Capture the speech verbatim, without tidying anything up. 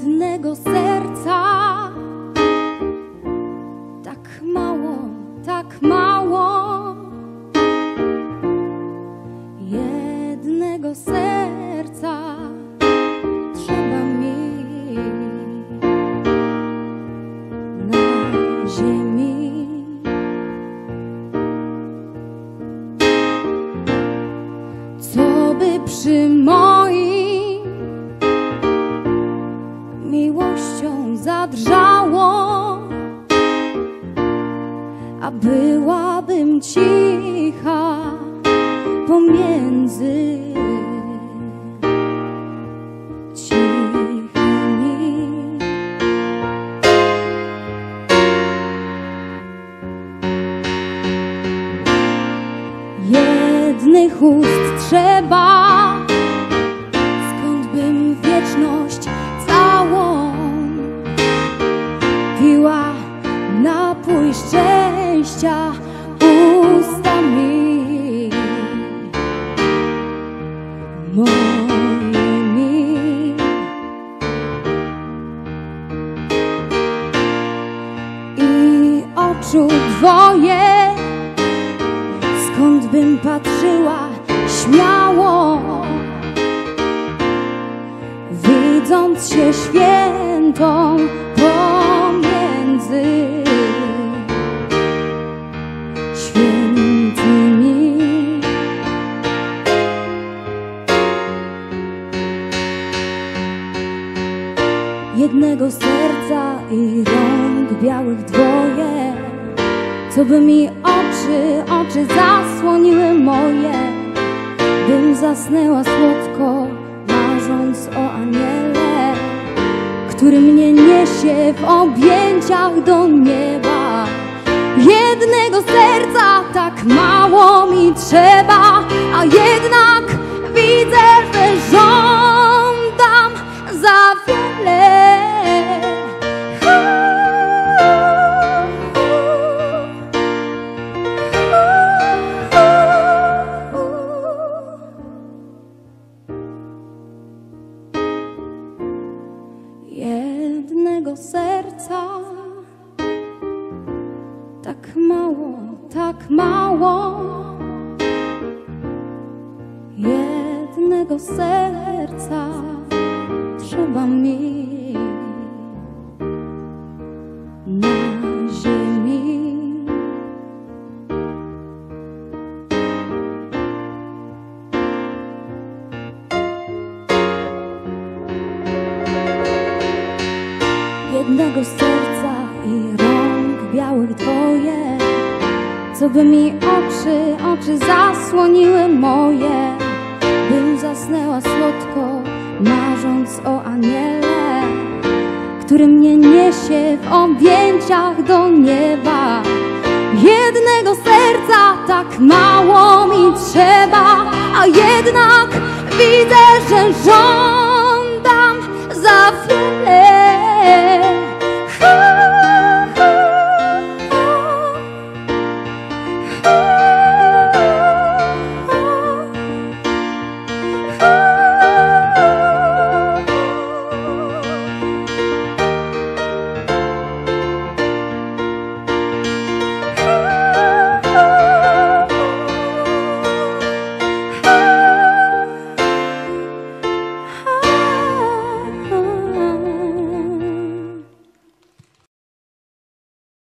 jednego serca. Tak mało, tak mało. Jednego serca trzeba mi na ziemi. Co by przy moim miłością zadrżało, a byłabym cicha pomiędzy cichymi. Jednych ust trzeba, skąd bym wieczność całą piła napój szczęścia ustami moimi. I oczu dwoje, skąd bym patrzyła śmiało, widząc się świętą pomiędzy świętymi. Jednego serca i rąk białych dwoje, co by mi oczy, oczy zasłoniły moje, bym zasnęła słodko, marząc o aniele, który mnie niesie w objęciach do nieba. Jednego serca tak mało mi trzeba, a jednak widzę, że żądam za wiele. Jednego serca tak mało, tak mało. Jednego serca trzeba mi na ziemi. Jednego serca i rąk białych dwoje, co by mi oczy, oczy zasłoniły moje, bym zasnęła słodko, marząc o aniele, który mnie niesie w objęciach do nieba. Jednego serca tak mało mi trzeba, a jednak widzę, że żądam za wiele.